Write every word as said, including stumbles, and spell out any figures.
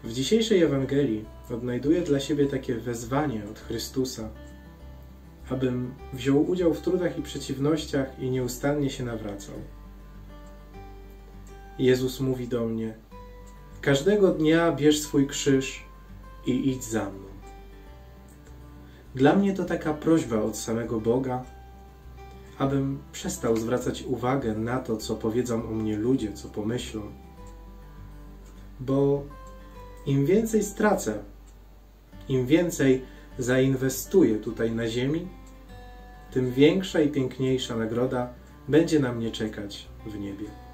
W dzisiejszej Ewangelii odnajduję dla siebie takie wezwanie od Chrystusa, abym wziął udział w trudach i przeciwnościach i nieustannie się nawracał. Jezus mówi do mnie: każdego dnia bierz swój krzyż i idź za mną. Dla mnie to taka prośba od samego Boga, abym przestał zwracać uwagę na to, co powiedzą o mnie ludzie, co pomyślą. Bo im więcej stracę, im więcej zainwestuję tutaj na ziemi, tym większa i piękniejsza nagroda będzie na mnie czekać w niebie.